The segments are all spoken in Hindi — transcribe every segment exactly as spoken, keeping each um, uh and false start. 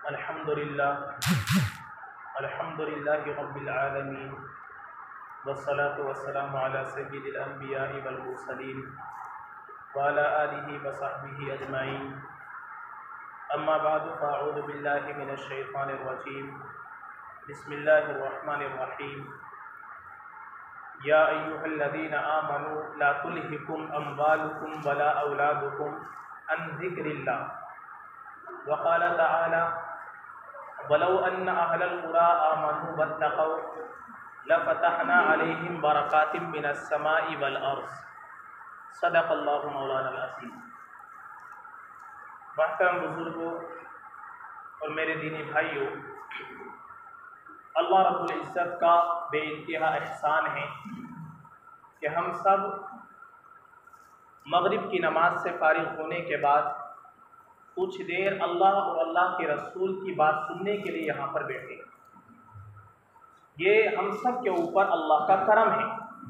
अल्हम्दुलिल्लाह अल्हम्दुलिल्लाहि रब्बिल आलमीन वस्सलातु वस्सलामु अला सय्यिदिल अंबिया'i वल मुरसलीन व अला आलिहि व सहबिहि अजमाइन। अम्मा बादु फ़अऊज़ु बिल्लाहि मिनश शैतानिर रजीम। बिस्मिल्लाहिर रहमानिर रहीम। या अय्युहल्लज़ीना आमनू ला तुल्हिकुम अम्वालुकुम वला औलादुकुम अन ज़िक्रिल्लाह व क़ाला तआला वलौ अन्न अहलल क़ुरा आमनू वत्तक़ौ लफ़तहना अलैहिम बरकातिम मिनस समाई वल अर्ज़। सदक़ल्लाहु मौलाना अज़ीम। महतरम बुज़ुर्गों और मेरे दीनी भाइयों, अल्लाह रब्बुल इज़्ज़त का बेइंतहा एहसान है कि हम सब मगरिब की नमाज से फारिग होने के बाद कुछ देर अल्लाह और अल्लाह के रसूल की बात सुनने के लिए यहाँ पर बैठे। ये हम सब के ऊपर अल्लाह का करम है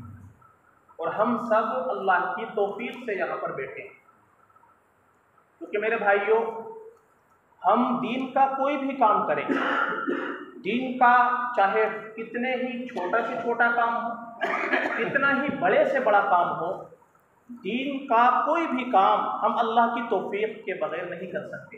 और हम सब अल्लाह की तौफीक से यहाँ पर बैठे हैं, क्योंकि मेरे भाइयों, हम दीन का कोई भी काम करें, दीन का चाहे कितने ही छोटा से छोटा काम हो, कितना ही बड़े से बड़ा काम हो, दीन का कोई भी काम हम अल्लाह की तौफीक के बगैर नहीं कर सकते।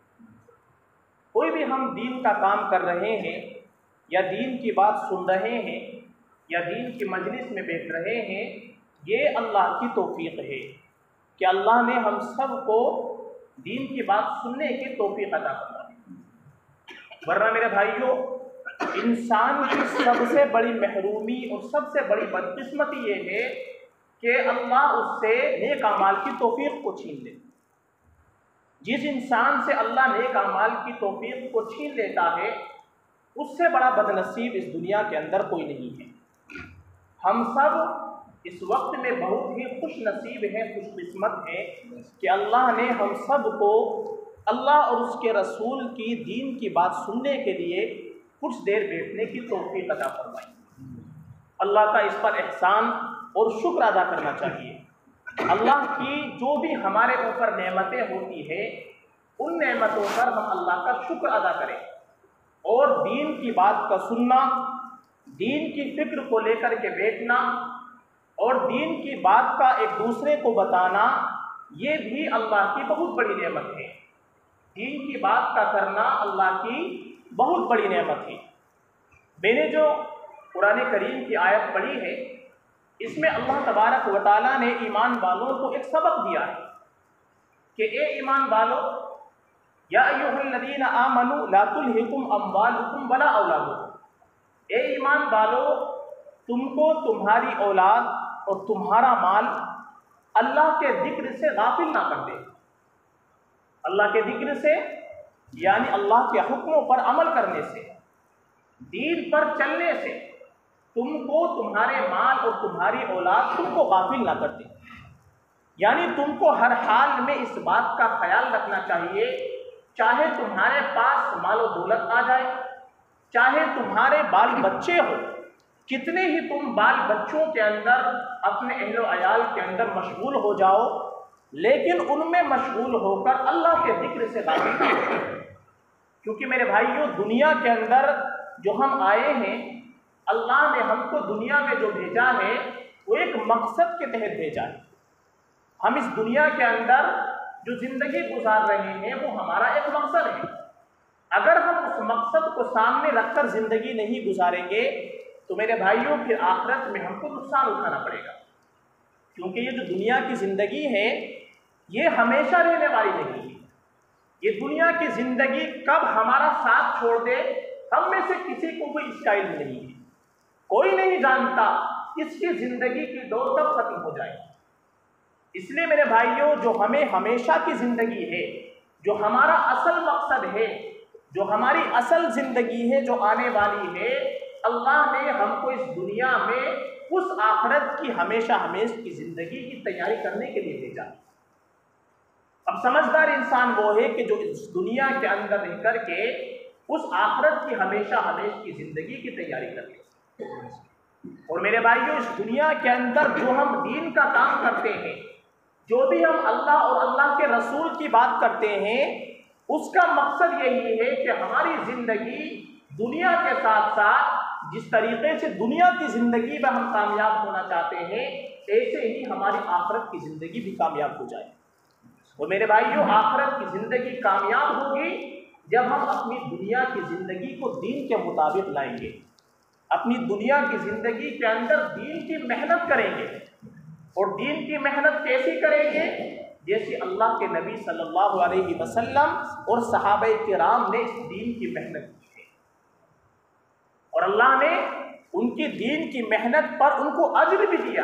कोई भी हम दीन का काम कर रहे हैं या दीन की बात सुन रहे हैं या दीन की मजलिस में बैठ रहे हैं, ये अल्लाह की तौफीक है कि अल्लाह ने हम सब को दीन की बात सुनने की तौफीक अता फरमाई। वरना मेरे भाइयों, इंसान की सबसे बड़ी महरूमी और सबसे बड़ी बदकिस्मती ये है कि अल्लाह उससे नेक अमाल की तौफीक को छीन ले। जिस इंसान से अल्लाह नेक अमाल की तौफीक को छीन लेता है, उससे बड़ा बदनसीब इस दुनिया के अंदर कोई नहीं है। हम सब इस वक्त में बहुत ही खुश नसीब हैं, खुशकिस्मत हैं कि अल्लाह ने हम सब को अल्लाह और उसके रसूल की दीन की बात सुनने के लिए कुछ देर बैठने की तौफीक अता फरमाई। अल्लाह का इस पर एहसान और शुक्र अदा करना चाहिए। अल्लाह की जो भी हमारे ऊपर नेमतें होती है, उन नेमतों पर हम अल्लाह का शुक्र अदा करें और दीन की बात का सुनना, दीन की फिक्र को लेकर के बैठना और दीन की बात का एक दूसरे को बताना, ये भी अल्लाह की बहुत बड़ी नेमत है। दीन की बात का करना अल्लाह की बहुत बड़ी नेमत है। मैंने जो कुरान करीम की आयत पढ़ी है, इसमें अल्लाह तबारक व तआला ने ईमान वालों को एक सबक दिया है कि ए ईमान वालों, या अय्युहल्लज़ीना आमनू ला तुल्हिकुम अम्वालुकुम वला औलादुकुम। ए ईमान वालों, तुमको तुम्हारी औलाद और तुम्हारा माल अल्लाह के जिक्र से गाफिल ना कर दे। अल्लाह के जिक्र से यानी अल्लाह के हुक्मों पर अमल करने से, दीन पर चलने से तुमको तुम्हारे माल और तुम्हारी औलाद तुमको गाफिल ना कर दे। यानी तुमको हर हाल में इस बात का ख्याल रखना चाहिए, चाहे तुम्हारे पास माल और दौलत आ जाए, चाहे तुम्हारे बाल बच्चे हो, कितने ही तुम बाल बच्चों के अंदर अपने अहलो अयाल के अंदर मशगूल हो जाओ, लेकिन उनमें मशगूल होकर अल्लाह के जिक्र से गाफिल ना हो। क्योंकि मेरे भाइयों, दुनिया के अंदर जो हम आए हैं, अल्लाह ने हमको दुनिया में जो भेजा है वो एक मकसद के तहत भेजा है। हम इस दुनिया के अंदर जो ज़िंदगी गुजार रहे हैं वो हमारा एक मकसद है। अगर हम उस मकसद को सामने रखकर ज़िंदगी नहीं गुजारेंगे तो मेरे भाइयों फिर आखिरत में हमको नुकसान उठाना पड़ेगा। क्योंकि ये जो दुनिया की ज़िंदगी है ये हमेशा रहने वाली नहीं है। ये दुनिया की ज़िंदगी कब हमारा साथ छोड़ दे, हम में से किसी को कोई इसका इल्म नहीं है। कोई नहीं जानता इसकी ज़िंदगी की दौर कब खत्म हो जाए। इसलिए मेरे भाइयों, जो हमें हमेशा की ज़िंदगी है, जो हमारा असल मकसद है, जो हमारी असल ज़िंदगी है, जो आने वाली है, अल्लाह ने हमको इस दुनिया में उस आखिरत की हमेशा हमेश की ज़िंदगी की तैयारी करने के लिए भेजा। अब समझदार इंसान वो है कि जो इस दुनिया के अंदर रह कर के उस आखिरत की हमेशा हमेश की ज़िंदगी की तैयारी कर ले। और मेरे भाइयों, इस दुनिया के अंदर जो हम दीन का काम करते हैं, जो भी हम अल्लाह और अल्लाह के रसूल की बात करते हैं, उसका मकसद यही है कि हमारी ज़िंदगी दुनिया के साथ साथ जिस तरीके से दुनिया की ज़िंदगी में हम कामयाब होना चाहते हैं, ऐसे ही हमारी आखिरत की ज़िंदगी भी कामयाब हो जाए। और मेरे भाइयों, आखिरत की ज़िंदगी कामयाब होगी जब हम अपनी दुनिया की ज़िंदगी को दीन के मुताबिक लाएंगे, अपनी दुनिया की ज़िंदगी के अंदर दीन की मेहनत करेंगे। और दीन की मेहनत कैसी करेंगे? जैसे अल्लाह के नबी सल्लल्लाहु अलैहि वसल्लम और सहाबा किराम ने इस दीन की मेहनत की है, और अल्लाह ने उनकी दीन की मेहनत पर उनको अज्र भी दिया।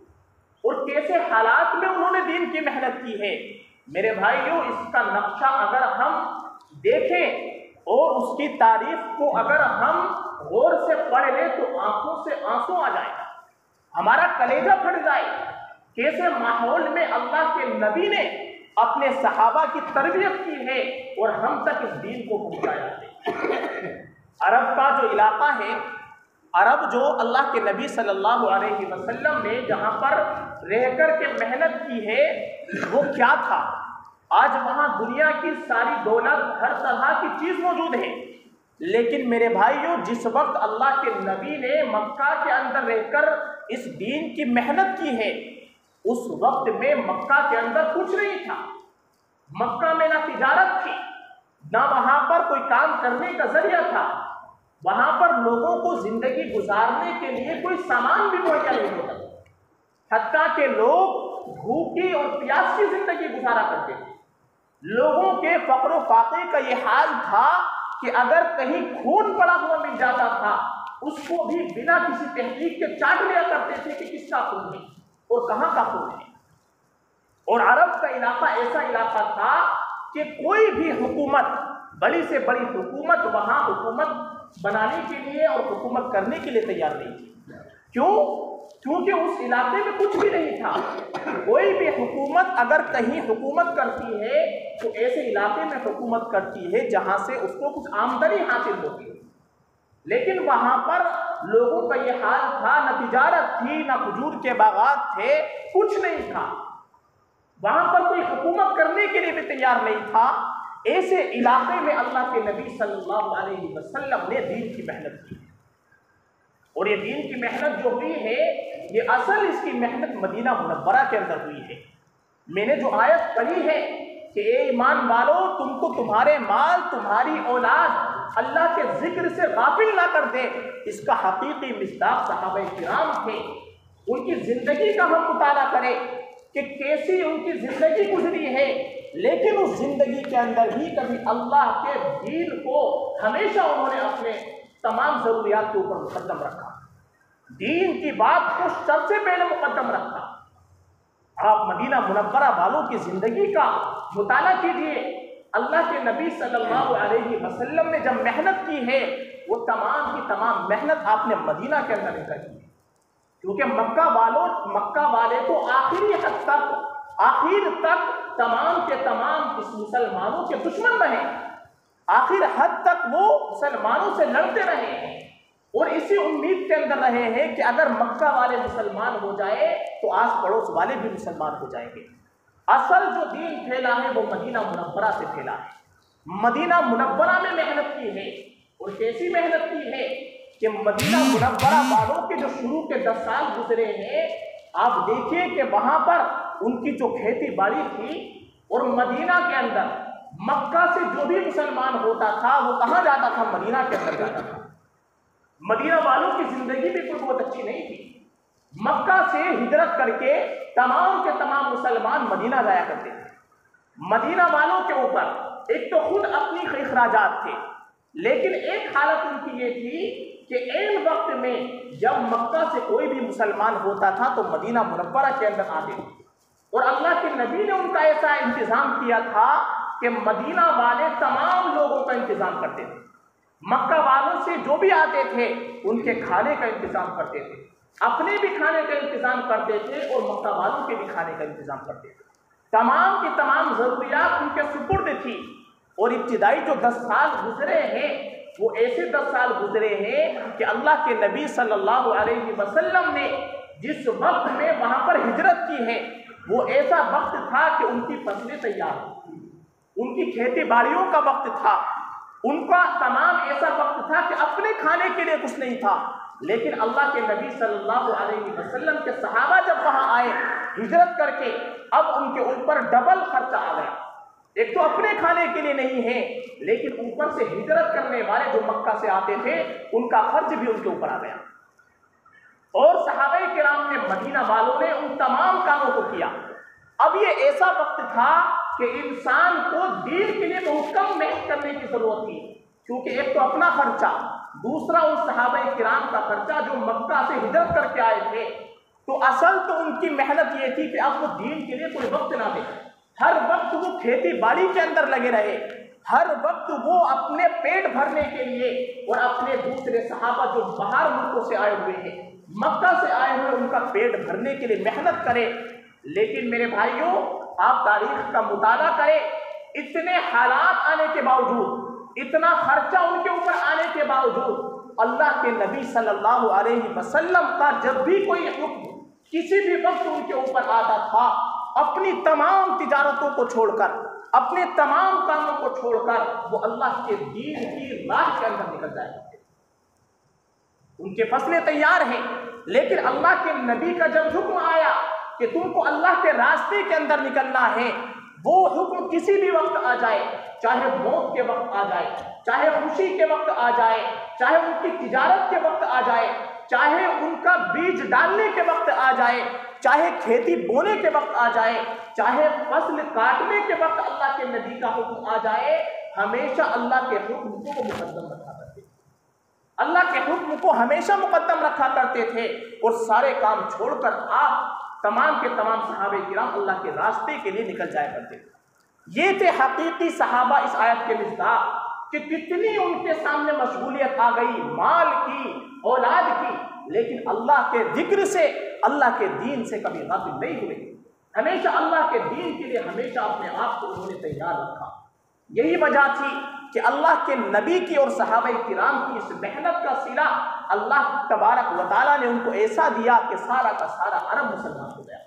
और कैसे हालात में उन्होंने दीन की मेहनत की है। मेरे भाइयों, इसका नक्शा अगर हम देखें और उसकी तारीफ को अगर हम गौर से पढ़ लें तो आंखों से आंसू आ जाएगा, हमारा कलेजा फट जाएगा। कैसे माहौल में अल्लाह के नबी ने अपने सहाबा की तरबियत की है और हम तक इस दीन को पहुंचाया है। अरब का जो इलाका है, अरब जो अल्लाह के नबी सल्लल्लाहु अलैहि वसल्लम ने जहाँ पर रहकर के मेहनत की है, वो क्या था? आज वहाँ दुनिया की सारी दौलत, हर तरह की चीज़ मौजूद है। लेकिन मेरे भाइयों, जिस वक्त अल्लाह के नबी ने मक्का के अंदर रहकर इस दीन की मेहनत की है, उस वक्त में मक्का के अंदर कुछ नहीं था। मक्का में ना तिजारत थी, ना वहाँ पर कोई काम करने का जरिया था। वहाँ पर लोगों को जिंदगी गुजारने के लिए कोई सामान भी मुहैया नहीं होता। हत्ता के लोग भूखी और प्यास की जिंदगी गुजारा करते थे। लोगों के फक्र फाके का ये हाल था कि अगर कहीं खून पड़ा हुआ मिल जाता था, उसको भी बिना किसी तहकीक के चाट लिया करते थे कि किसका खून है और कहाँ का खून है। और अरब का इलाका ऐसा इलाका था कि कोई भी हुकूमत, बड़ी से बड़ी हुकूमत वहाँ हुकूमत बनाने के लिए और हुकूमत करने के लिए तैयार नहीं थी। क्यों? क्योंकि उस इलाके में कुछ भी नहीं था। कोई भी हुकूमत अगर कहीं हुकूमत करती है तो ऐसे इलाके में हुकूमत करती है जहाँ से उसको कुछ आमदनी हासिल होती है। लेकिन वहाँ पर लोगों का ये हाल था, न तिजारत थी, न खजूर के बागात थे, कुछ नहीं था। वहाँ पर कोई हुकूमत करने के लिए भी तैयार नहीं था। ऐसे इलाके में अल्लाह के नबी सल्लल्लाहु अलैहि वसल्लम ने दीन की मेहनत की। और ये दीन की मेहनत जो हुई है, ये असल इसकी मेहनत मदीना मुनव्वरा के अंदर हुई है। मैंने जो आयत पढ़ी है कि ए ईमान वालों, तुमको तुम्हारे माल, तुम्हारी औलाद अल्लाह के जिक्र से गाफिल ना कर दे, इसका हकीकी मिस्दाक सहाबा किराम थे। उनकी ज़िंदगी का हम मुताला करें कि कैसी उनकी ज़िंदगी गुजरी है, लेकिन उस ज़िंदगी के अंदर भी कभी अल्लाह के दीन को हमेशा उन्होंने अपने तमाम ज़रूरियात के ऊपर मुकद्दम रखा। दीन की बात को सबसे पहले मुकद्दम रखा। आप मदीना मुनव्वरा वालों की ज़िंदगी का मुताला कीजिए। अल्लाह के नबी सल्लल्लाहु अलैहि वसल्लम ने जब मेहनत की है, वो तमाम की तमाम मेहनत आपने मदीना के अंदर रहकर की है। क्योंकि मक्का वालों मक्का वाले तो आखिरी हद तक, आखिर तक तमाम के तमाम इस मुसलमानों के दुश्मन रहे। आखिर हद तक वो मुसलमानों से लड़ते रहे हैं और इसी उम्मीद के अंदर रहे हैं कि अगर मक्का वाले मुसलमान हो जाए तो आस पड़ोस वाले भी मुसलमान हो जाएंगे। असल जो दीन फैला है वो मदीना मुनव्वरा से फैला है। मदीना मुनव्वरा में मेहनत की है। और कैसी मेहनत की है कि मदीना मुनव्वरा वालों के जो शुरू के दस साल गुजरे हैं, आप देखिए कि वहां पर उनकी जो खेती बाड़ी थी, और मदीना के अंदर मक्का से जो भी मुसलमान होता था वो कहाँ जाता था? मदीना के अंदर जाता था। मदीना वालों की जिंदगी भी कोई बहुत अच्छी नहीं थी। मक्का से हिजरत करके तमाम के तमाम मुसलमान मदीना जाया करते थे। मदीना वालों के ऊपर एक तो खुद अपनी खराजात थे, लेकिन एक हालत उनकी ये थी कि ऐन वक्त में जब मक्का से कोई भी मुसलमान होता था तो मदीना मुनव्वरा के अंदर आते थे। और अल्लाह के नबी ने उनका ऐसा इंतज़ाम किया था कि मदीना वाले तमाम लोगों का इंतज़ाम करते थे। मक्का वालों से जो भी आते थे उनके खाने का इंतज़ाम करते थे, अपने भी खाने का इंतज़ाम करते थे और मक्का वालों के भी खाने का इंतज़ाम करते थे। तमाम की तमाम ज़रूरियात उनके सुपुर्द थी। और इब्तिदाई जो दस साल गुजरे हैं वो ऐसे दस साल गुजरे हैं कि अल्लाह के नबी सल्लल्लाहु अलैहि वसल्लम ने जिस वक्त में वहाँ पर हिजरत की है वो ऐसा वक्त था कि उनकी फसलें तैयार थी। उनकी खेती बाड़ियों का वक्त था, उनका तमाम ऐसा वक्त था कि अपने खाने के लिए कुछ नहीं था। लेकिन अल्लाह के नबी सल्लल्लाहु अलैहि वसल्लम के सहाबा जब वहां आए हिजरत करके, अब उनके ऊपर डबल खर्चा आ गया। एक तो अपने खाने के लिए नहीं है, लेकिन ऊपर से हिजरत करने वाले जो मक्का से आते थे उनका खर्च भी उनके ऊपर आ गया। और सहाबाए किराम ने, मदीना वालों ने उन तमाम कामों को किया। अब ये ऐसा वक्त था कि इंसान को दीन के लिए बहुत कम मेहनत करने की जरूरत थी, क्योंकि एक तो अपना खर्चा, दूसरा उन सहाबाए किराम का खर्चा जो मक्का से हिजरत करके आए थे। तो असल तो उनकी मेहनत ये थी कि अब वो दीन के लिए कोई वक्त ना दे, हर वक्त वो खेती बाड़ी के अंदर लगे रहे, हर वक्त वो अपने पेट भरने के लिए और अपने दूसरे सहाबा जो बाहर मुल्कों से आए हुए हैं, मक्का से आए हुए, उनका पेट भरने के लिए मेहनत करे। लेकिन मेरे भाइयों, आप तारीख का मुताला करें, इतने हालात आने के बावजूद, इतना खर्चा उनके ऊपर आने के बावजूद, अल्लाह के नबी सल्लल्लाहु अलैहि वसल्लम का जब भी कोई हुक्म किसी भी वक्त उनके ऊपर आता था, अपनी तमाम तिजारतों को छोड़कर, अपने तमाम कामों को छोड़कर वो अल्लाह के दीन की राह के अंदर निकल जाए। उनके फसलें तैयार हैं, लेकिन अल्लाह के नबी का जब हुक्म आया कि तुमको अल्लाह के रास्ते के अंदर निकलना है, वो हुक्म किसी भी वक्त आ जाए, चाहे मौत के वक्त आ जाए, चाहे खुशी के वक्त आ जाए, चाहे उनकी तिजारत के वक्त आ जाए, चाहे उनका बीज डालने के वक्त आ जाए, चाहे खेती बोने के वक्त आ जाए, चाहे फसल काटने के वक्त अल्लाह के नबी का हुक्म आ जाए, हमेशा अल्लाह के हुक्म को मुकद्दम रखा करते थे। अल्लाह के हुक्म को हमेशा मुकद्दम रखा करते थे और सारे काम छोड़कर आप तमाम के तमाम सहाबे किराम अल्लाह के रास्ते के लिए निकल जाया करते थे। ये थे हकीकी सहाबा इस आयत के मिस्दाक कि कितनी उनके सामने मशगूलियत आ गई, माल की, औलाद की, लेकिन अल्लाह के जिक्र से, अल्लाह के दीन से कभी गाफिल नहीं हुए। हमेशा अल्लाह के दीन के लिए हमेशा अपने आप को उन्होंने तैयार रखा। यही वजह थी कि अल्लाह के नबी की और सहाबा किराम की इस मेहनत का सिला अल्लाह तबारक व तआला ने उनको ऐसा दिया कि सारा का सारा अरब मुसलमान हो गया।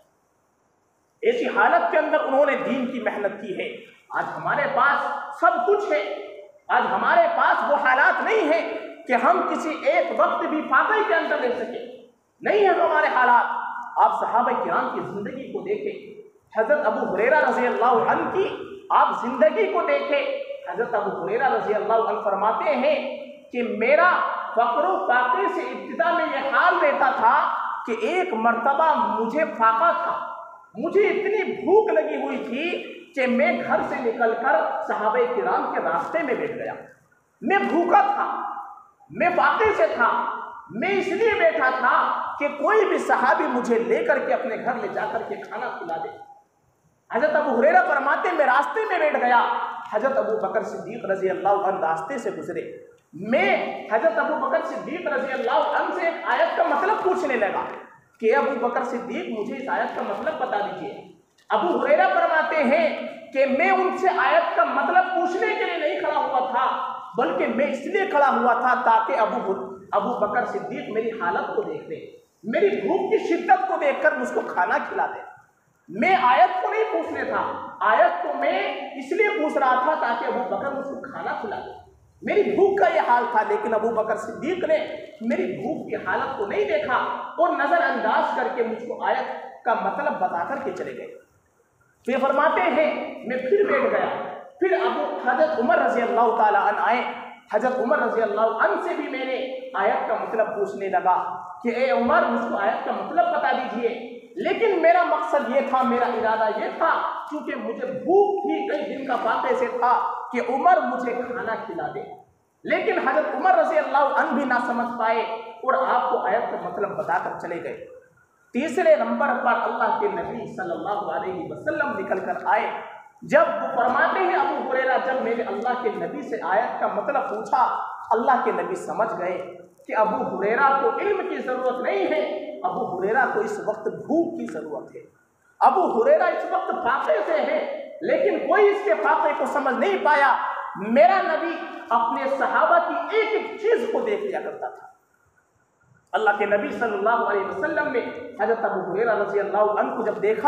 ऐसी हालत के अंदर उन्होंने दीन की मेहनत की है। आज हमारे पास सब कुछ है, आज हमारे पास वो हालात नहीं है कि हम किसी एक वक्त भी फाके के अंदर रह सके, नहीं है हमारे हालात। आप सहाबा किराम की जिंदगी को देखें, हजरत अबू हुरैरा रज़ी अल्लाह अन्हु की आप जिंदगी को देखें। हजरत अबू हुरैरा रज़ी अल्लाह अन्हु फरमाते हैं कि मेरा फक्र फाके से इब्तिदा में यह हाल रहता था कि एक मर्तबा मुझे फाका था, मुझे इतनी भूख लगी हुई थी कि मैं घर से निकलकर सहाबा किराम के रास्ते में बैठ गया। मैं भूखा था, मैं फाके से था, मैं इसलिए बैठा था कि कोई भी सहाबी मुझे लेकर के अपने घर ले जाकर के खाना खिला दे। हजरत अबू हुरैरा फरमाते मैं रास्ते में बैठ गया, हजरत अबू बकर सिद्दीक रजी अल्लाह अन्हु रास्ते से गुजरे। मैं हजरत अबू बकर सिद्दीक रजी अल्लाह अन्हु से एक आयत का मतलब पूछने लगा कि अबू बकर सिद्दीक मुझे इस आयत का मतलब बता दीजिए। अबू हुरैरा फरमाते हैं कि मैं उनसे आयत का मतलब पूछने के लिए नहीं खड़ा हुआ था, बल्कि मैं इसलिए खड़ा हुआ था ताकि अबू अबू बकर सिद्दीक मेरी हालत को देख ले, मेरी भूख की शिद्दत को देखकर मुझको खाना खिला दे। मैं आयत को नहीं पूछने था, आयत को मैं इसलिए पूछ रहा था ताकि अबू बकर मुझको खाना खिला दे। मेरी भूख का यह हाल था, लेकिन अबू बकर सिद्दीक ने मेरी भूख की हालत को नहीं देखा और नजरअंदाज करके मुझको आयत का मतलब बता करके चले गए। फिर फरमाते हैं मैं फिर बैठ गया, फिर अबू हजरत उमर रजी अल्लाह ताला अन्हु आए। हजरत उमर रजी अल्लाह अन्हु से भी मैंने आयत का मतलब पूछने लगा कि ए उमर मुझको आयत का मतलब बता दीजिए। लेकिन मेरा मकसद ये था, मेरा इरादा ये था, क्योंकि मुझे भूख थी, कई दिन का फाके से था कि उमर मुझे खाना खिला दे। लेकिन हजरत उमर रजी अल्लाह अन्हु भी ना समझ पाए और आपको आयत का मतलब बताकर चले गए। तीसरे नंबर पर अल्लाह के नबी सल्लल्लाहु अलैहि वसल्लम निकल कर आए। जब वो फरमाते हैं अबू हुरैरा जब मैंने अल्लाह के नबी से आयत का मतलब पूछा, अल्लाह के नबी समझ गए कि अबू हुरैरा को इल्म की जरूरत नहीं है, अबू हुरैरा को इस वक्त भूख की जरूरत है। अबू हुरैरा इस वक्त फाके से है, लेकिन कोई इसके फाके को समझ नहीं पाया। मेरा नबी अपने सहाबा की एक एक चीज को देख लिया करता था। अल्लाह के नबी सल्लल्लाहु अलैहि वसल्लम ने हजरत अबू हुरैरा रज़ी अल्लाह अन्हु को जब देखा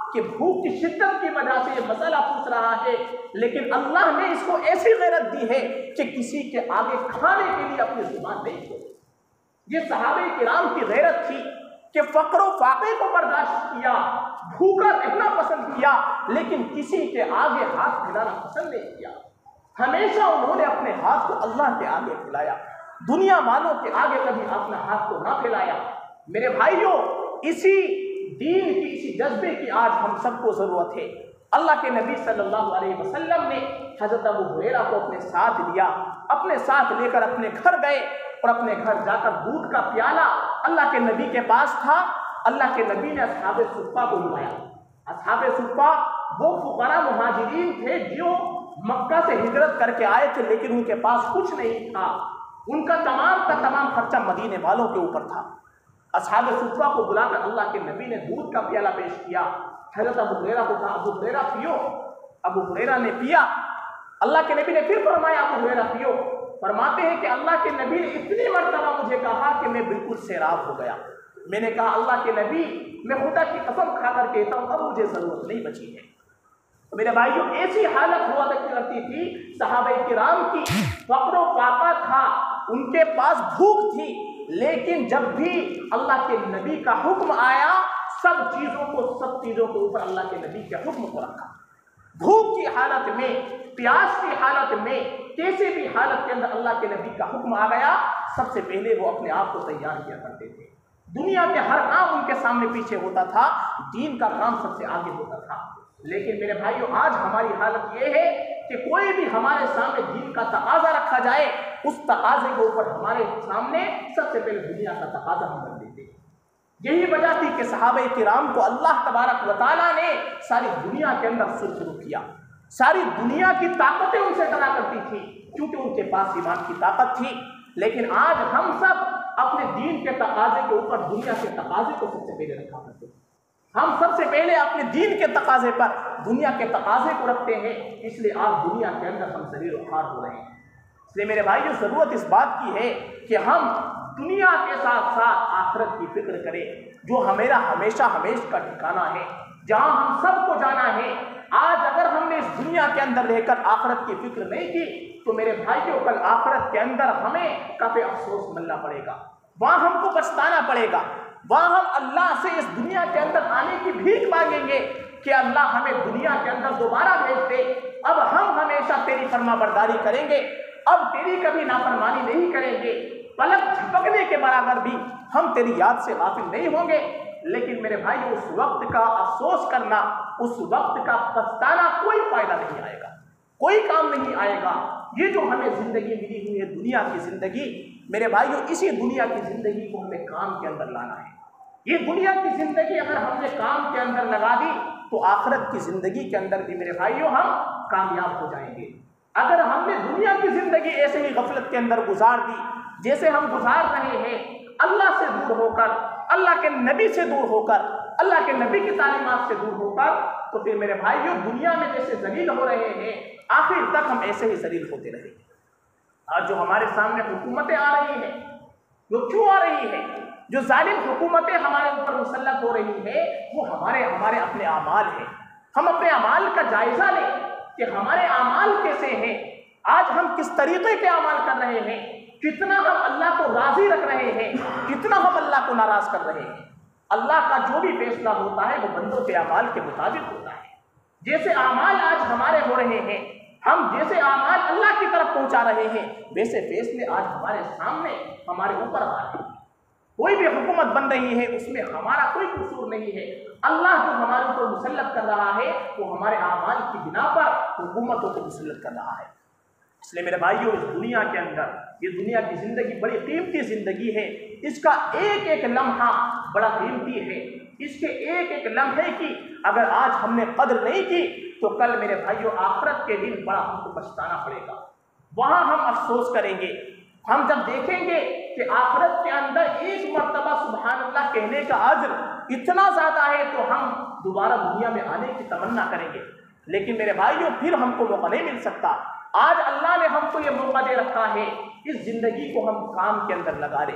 कि भूख की शिद्दत की वजह से ये मसला पूछ रहा है, लेकिन अल्लाह ने इसको ऐसी गैरत दी है कि किसी के आगे खाने के लिए अपनी जुबान नहीं खोली। ये सहाबे किराम की गैरत थी कि फक्र व फाके को बर्दाश्त किया, भूखा रहना पसंद किया, लेकिन किसी के आगे हाथ फैलाना पसंद नहीं किया। हमेशा उन्होंने अपने हाथ को अल्लाह के आगे फैलाया, दुनिया वालों के आगे कभी अपना हाथ को ना फैलाया। मेरे भाइयों, इसी दीन की, इसी जज्बे की आज हम सबको जरूरत है। अल्लाह के नबी सल्लल्लाहु अलैहि वसल्लम ने हजरत अबू हुरैरा को अपने साथ लिया, अपने साथ लेकर अपने घर गए और अपने घर जाकर दूध का प्याला अल्लाह के नबी के पास था। अल्लाह के नबी ने असहाबे सुफ़्फ़ा को बुलाया। असहाबे सुफ़्फ़ा वो फुक़रा मुहाजिरीन थे जो मक्का से हिजरत करके आए थे, लेकिन उनके पास कुछ नहीं था। उनका तमाम का तमाम खर्चा मदीने वालों के ऊपर था। असहाबे सुफ़्फ़ा को बुलाकर अल्लाह के नबी ने दूध का प्याला पेश किया। हज़रत अबू हुरैरा को कहा, अबू हुरैरा पियो। अबू हुरैरा ने पिया। अल्लाह के नबी ने फिर फरमाया, अबू हुरैरा पियो। फरमाते हैं कि अल्लाह के नबी ने इतनी मर्तबा मुझे कहा कि मैं बिल्कुल सैराब हो गया। मैंने कहा, अल्लाह के नबी, मैं खुदा की कसम खाकर कहता हूँ अब मुझे ज़रूरत नहीं बची है। तो मेरे भाइयों, ऐसी हालत हुआ करती थी सहाबा किराम की, फक्र फाका था, उनके पास भूख थी, लेकिन जब भी अल्लाह के नबी का हुक्म आया, सब चीज़ों को सब चीज़ों के ऊपर अल्लाह के नबी के हुक्म को रखा। भूख की हालत में, प्यास की हालत में, कैसे भी हालत के अंदर अल्लाह के नबी का हुक्म आ गया, सबसे पहले वो अपने आप को तैयार किया करते थे। दुनिया के हर काम उनके सामने पीछे होता था, दीन का काम सबसे आगे होता था। लेकिन मेरे भाइयों, आज हमारी हालत ये है कि कोई भी हमारे सामने दीन का तकाजा रखा जाए, उस तकाजे के ऊपर हमारे सामने सबसे पहले दुनिया का तकाजा हम रख देते हैं। यही वजह थी कि सहाबा किराम को अल्लाह तबारक व तआला ने सारी दुनिया के अंदर सुरखरू किया। सारी दुनिया की ताकतें उनसे डरा करती थी, क्योंकि उनके पास ईमान की ताकत थी। लेकिन आज हम सब अपने दीन के तकाजे के ऊपर दुनिया के तकाजे को सबसे पहले रखा करते हैं। हम सबसे पहले अपने दीन के तकाजे पर दुनिया के तकाजे को रखते हैं, इसलिए आज दुनिया के अंदर हम ज़लील व ख़ार हो रहे हैं। इसलिए मेरे भाइयों, ज़रूरत इस बात की है कि हम दुनिया के साथ साथ आखिरत की फिक्र करें, जो हमेरा हमेशा हमेशा का ठिकाना है, जहाँ हम सबको जाना है। आज अगर हमने इस दुनिया के अंदर रहकर आखिरत की फिक्र नहीं की, तो मेरे भाइयों, कल आखिरत के अंदर हमें काफ़ी अफसोस मिलना पड़ेगा, वहाँ हमको पछताना पड़ेगा। वहाँ हम अल्लाह से इस दुनिया के अंदर आने की भीख मांगेंगे कि अल्लाह हमें दुनिया के अंदर दोबारा भेज दे। अब हम हमेशा तेरी फरमाबरदारी करेंगे, अब तेरी कभी नाफरमानी नहीं करेंगे, पलक झपकने के बराबर भी हम तेरी याद से गाफिल नहीं होंगे। लेकिन मेरे भाई, उस वक्त का अफसोस करना, उस वक्त का पछताना कोई फायदा नहीं आएगा, कोई काम नहीं आएगा। ये जो हमें जिंदगी मिली हुई है, दुनिया की जिंदगी, मेरे भाइयों, इसी दुनिया की जिंदगी को हमें काम के अंदर लाना है। ये दुनिया की जिंदगी अगर हमने काम के अंदर लगा दी, तो आखिरत की जिंदगी के अंदर भी मेरे भाइयों हम कामयाब हो जाएंगे। अगर हमने दुनिया की जिंदगी ऐसे ही गफलत के अंदर गुजार दी, जैसे हम गुजार रहे हैं, अल्लाह से दूर होकर, अल्लाह के नबी से दूर होकर, अल्लाह के नबी की तालीमात से दूर होकर, तो फिर मेरे भाइयों, दुनिया में जैसे जलील हो रहे हैं, आखिर तक हम ऐसे ही जलील होते रहेंगे। आज जो हमारे सामने हुकूमतें आ रही हैं, वो क्यों आ रही है? जो जालिम हुकूमतें हमारे ऊपर मुसल्लत हो रही है, वो हमारे हमारे अपने अमाल हैं। हम अपने अमाल का जायजा लें कि हमारे अमाल कैसे हैं। आज हम किस तरीके के अमाल कर रहे हैं, कितना हम अल्लाह को राजी रख रहे हैं, कितना हम अल्लाह को नाराज कर रहे हैं। अल्लाह का जो भी फैसला होता है वो बंदों के अमाल के मुताबिक होता है। जैसे अमाल आज हमारे हो रहे हैं, हम जैसे अमाल अल्लाह की तरफ पहुंचा रहे हैं, वैसे फैसले आज हमारे सामने हमारे ऊपर आ रहे हैं। कोई भी हुकूमत बन रही है, उसमें हमारा कोई कसूर नहीं है। अल्लाह जो हमारे ऊपर मुसल्लत कर रहा है, वो हमारे अमाल की बिना पर हुकूमतों को मुसल्लत कर रहा है। इसलिए मेरे भाइयों, इस दुनिया के अंदर, ये दुनिया की ज़िंदगी बड़ी कीमती ज़िंदगी है। इसका एक एक लम्हा बड़ा कीमती है। इसके एक एक लम्हे की अगर आज हमने कदर नहीं की, तो कल मेरे भाइयों आखिरत के दिन बड़ा हमको पछताना पड़ेगा। वहाँ हम अफसोस करेंगे। हम जब देखेंगे कि आखिरत के अंदर एक मर्तबा सुभान अल्लाह कहने का अज्र इतना ज़्यादा है, तो हम दोबारा दुनिया में आने की तमन्ना करेंगे। लेकिन मेरे भाइयों, फिर हमको मौका नहीं मिल सकता। आज अल्लाह ने हमको ये मौका दे रखा है, इस ज़िंदगी को हम काम के अंदर लगा दें।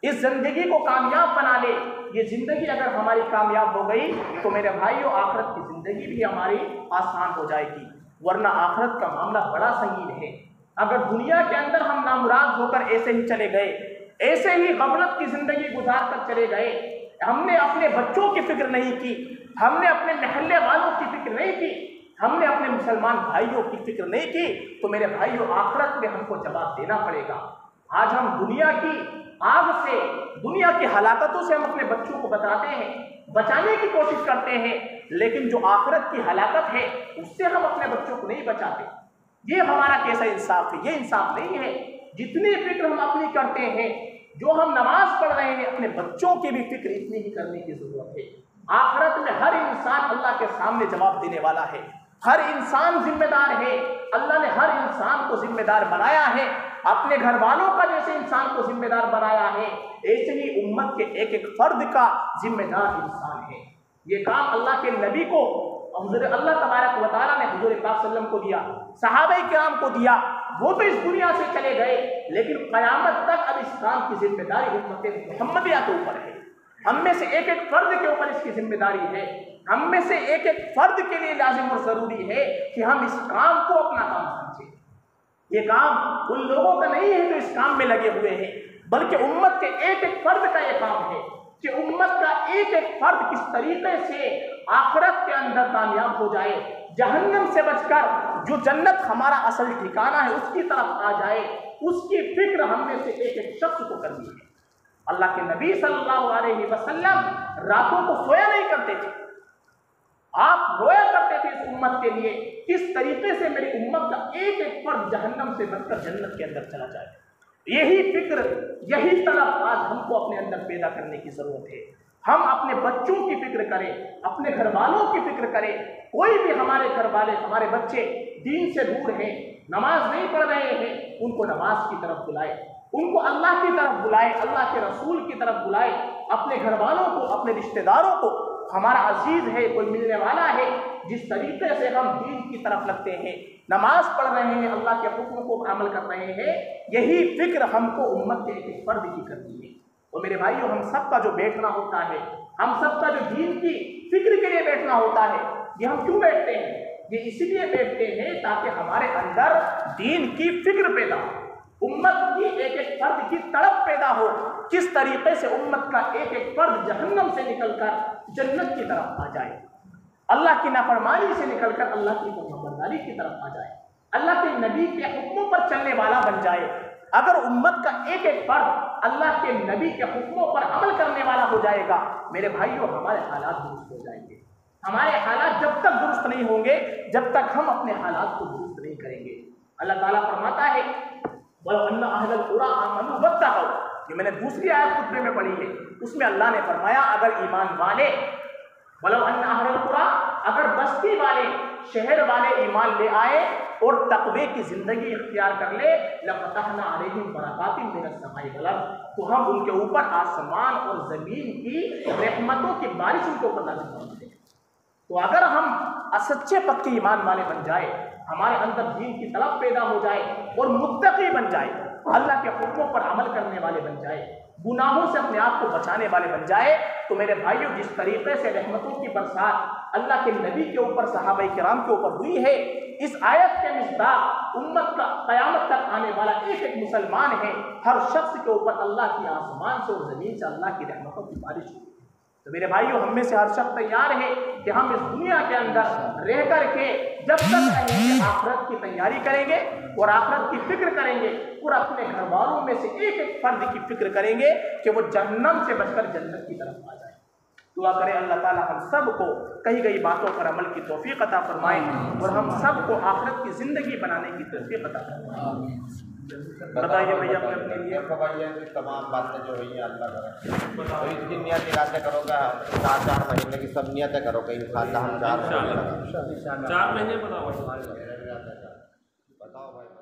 इस ज़िंदगी को कामयाब बना ले। ये ज़िंदगी अगर हमारी कामयाब हो गई तो मेरे भाइयों आखिरत की ज़िंदगी भी हमारी आसान हो जाएगी, वरना आखिरत का मामला बड़ा संगीन है। अगर दुनिया के अंदर हम नामुराद होकर ऐसे ही चले गए, ऐसे ही गफलत की ज़िंदगी गुजार कर चले गए, हमने अपने बच्चों की फिक्र नहीं की, हमने अपने महल्ले वालों की फिक्र नहीं की, हमने अपने मुसलमान भाइयों की फिक्र नहीं की, तो मेरे भाइयों आखिरत में हमको जवाब देना पड़ेगा। आज हम दुनिया की आग से, दुनिया की हलाकतों से हम अपने बच्चों को बचाते हैं, बचाने की कोशिश करते हैं, लेकिन जो आखिरत की हलाकत है उससे हम अपने बच्चों को नहीं बचाते। ये हमारा कैसा इंसाफ है? ये इंसाफ नहीं है। जितनी फिक्र हम अपनी करते हैं, जो हम नमाज पढ़ रहे हैं, अपने बच्चों की भी फिक्र इतनी ही करने की जरूरत है। आखिरत में हर इंसान अल्लाह के सामने जवाब देने वाला है, हर इंसान जिम्मेदार है। अल्लाह ने हर इंसान को जिम्मेदार बनाया है, अपने घर वालों का जैसे इंसान को जिम्मेदार बनाया है, ऐसे ही उम्मत के एक एक फर्द का जिम्मेदार इंसान है। ये काम अल्लाह के नबी को हुज़ूर अल्लाह तबारक व तआला ने हुज़ूर पाक सल्लल्लाहु अलैहि वसल्लम को दिया, सहाबाए किराम को दिया। वो तो इस दुनिया से चले गए, लेकिन क़यामत तक अब इस काम की जिम्मेदारी उम्मत मुहम्मदिया के ऊपर है। हम में से एक एक फर्द के ऊपर इसकी जिम्मेदारी है। हम में से एक एक फर्द के लिए लाजिम और ज़रूरी है कि हम इस काम को अपना काम समझें। ये काम उन लोगों का नहीं है जो इस काम में लगे हुए हैं, बल्कि उम्मत के एक एक फर्द का ये काम है कि उम्मत का एक एक फर्द किस तरीके से आखिरत के अंदर कामयाब हो जाए, जहन्नम से बचकर जो जन्नत हमारा असल ठिकाना है उसकी तरफ आ जाए, उसकी फिक्र हम में से एक एक शख्स को करनी है। अल्लाह के नबी सल्लल्लाहु अलैहि वसल्लम रातों को सोया नहीं करते थे, आप रोया करते थे इस उम्मत के लिए, किस तरीके से मेरी उम्मत का एक एक फर्द जहन्नम से बचकर जन्नत के अंदर चला जाए। यही फिक्र, यही तलब आज हमको अपने अंदर पैदा करने की जरूरत है। हम अपने बच्चों की फिक्र करें, अपने घर वालों की फिक्र करें। कोई भी हमारे घर वाले, हमारे बच्चे दीन से दूर हैं, नमाज नहीं पढ़ रहे हैं, उनको नमाज की तरफ बुलाए, उनको अल्लाह की तरफ बुलाए, अल्लाह के रसूल की तरफ बुलाए। अपने घर वालों को, अपने रिश्तेदारों को, हमारा अजीज है, कोई मिलने वाला है, जिस तरीके से हम दीन की तरफ लगते हैं, नमाज पढ़ रहे हैं, अल्लाह के हुक्म को अमल कर रहे हैं, यही फिक्र हमको उम्मत के एक फर्द की करनी है। और मेरे भाइयों, हम सब का जो बैठना होता है, हम सब का जो दीन की फिक्र के लिए बैठना होता है, ये हम क्यों बैठते हैं? ये इसलिए बैठते हैं ताकि हमारे अंदर दीन की फिक्र पैदा हो, उम्मत की एक एक फर्द की तड़प पैदा हो, किस तरीके से उम्मत का एक एक फर्द जहन्नम से निकलकर जन्नत की तरफ आ जाए, अल्लाह की नाफरमानी से निकलकर अल्लाह की फरमाबरदारी की तरफ आ जाए, अल्लाह के नबी के हुक्मों पर चलने वाला बन जाए। अगर उम्मत का एक एक फर्द अल्लाह के नबी के हुक्मों पर अमल करने वाला हो जाएगा, मेरे भाइयों, हमारे हालात दुरुस्त हो जाएंगे। हमारे हालात जब तक दुरुस्त नहीं होंगे, जब तक हम अपने हालात को दुरुस्त नहीं करेंगे। अल्लाह ताला फरमाता है, ये मैंने दूसरी आयत खुतबे में पढ़ी है, उसमें अल्लाह ने फरमाया, अगर ईमान वाले, अगर बस्ती वाले, शहर वाले ईमान ले आए और तक़वे की जिंदगी इख्तियार कर ले, लफ़तहना अलैहिम बरकातिन मिनस समाई वल अर्ज़, तो हम उनके ऊपर आसमान और ज़मीन की रहमतों की बारिश उनके ऊपर नाज़िल फरमाते हैं। तो अगर हम सच्चे पक्के ईमान वाले बन जाए, हमारे अंदर दीन की तलब पैदा हो जाए और मुत्तकी बन जाए, अल्लाह के हुक्मों पर अमल करने वाले बन जाए, गुनाहों से अपने आप को बचाने वाले बन जाए, तो मेरे भाइयों, जिस तरीके से रहमतों की बरसात अल्लाह के नबी के ऊपर, सहाबाए किराम के ऊपर हुई है, इस आयत के मिस्दाक उम्मत का क़यामत तक आने वाला एक एक मुसलमान है, हर शख्स के ऊपर अल्लाह की आसमान से और ज़मीन से अल्लाह की रहमतों की बारिश हुई। तो मेरे भाइयों, हम में से हर शख्स तैयार है कि हम इस दुनिया के अंदर रह कर के जब तक रहेंगे आखिरत की तैयारी करेंगे और आखिरत की फिक्र करेंगे और अपने घर वालों में से एक एक फर्द की फिक्र करेंगे कि वो जहन्नम से बचकर जन्नत की तरफ आ जाए। दुआ करें अल्लाह ताला हम सब को कही गई बातों पर अमल की तौफीक अता फरमाए और हम सब को आखिरत की ज़िंदगी बनाने की तौफीक अता फरमाए। बताइए भैया, अपने लिए भैया तमाम बातें जो हुई हैं अल्लाह करे, तो इसकी नियत इरादे करोगे, चार चार महीने की सब नियतें करोगे इंशाअल्लाह। हम चार चार महीने बताओ बताओ भाई।